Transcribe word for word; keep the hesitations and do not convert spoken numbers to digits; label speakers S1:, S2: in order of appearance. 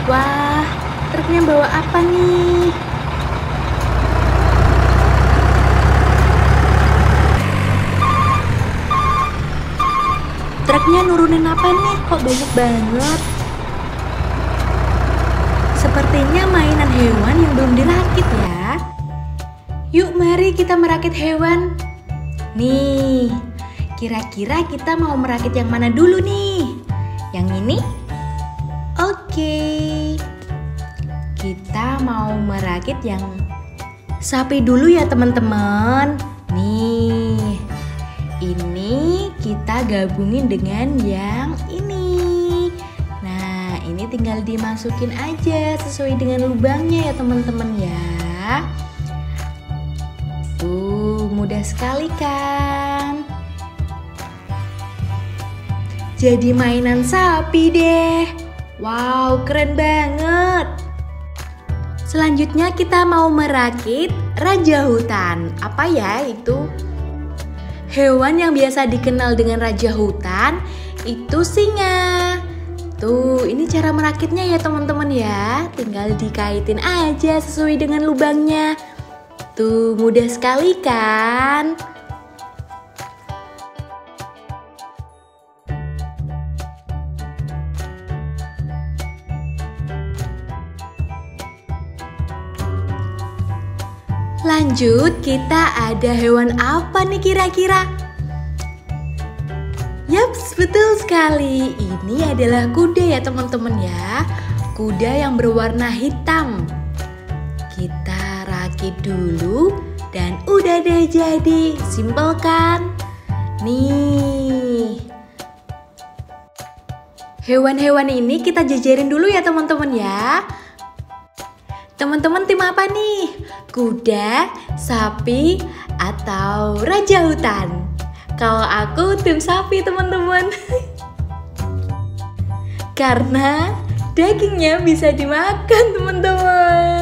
S1: Wah, truknya bawa apa nih? Truknya nurunin apa nih? Kok banyak banget? Sepertinya mainan hewan yang belum dirakit ya. Yuk mari kita merakit hewan. Nih, kira-kira kita mau merakit yang mana dulu nih? Yang ini? Oke. Kita mau merakit yang sapi dulu ya teman-teman. Nih, ini kita gabungin dengan yang ini. Nah, ini tinggal dimasukin aja sesuai dengan lubangnya ya teman-teman ya. Tuh, mudah sekali kan? Jadi mainan sapi deh. Wow, keren banget. Selanjutnya kita mau merakit raja hutan. Apa ya itu? Hewan yang biasa dikenal dengan raja hutan itu singa. Tuh, ini cara merakitnya ya teman-teman ya. Tinggal dikaitin aja sesuai dengan lubangnya. Tuh, mudah sekali kan? Lanjut, kita ada hewan apa nih kira-kira? Yaps, betul sekali. Ini adalah kuda ya teman-teman ya. Kuda yang berwarna hitam. Kita rakit dulu dan udah deh jadi. Simpel kan? Nih. Hewan-hewan ini kita jajarin dulu ya teman-teman ya. Teman-teman tim apa nih? Kuda, sapi, atau raja hutan? Kalau aku tim sapi teman-teman. Karena dagingnya bisa dimakan teman-teman.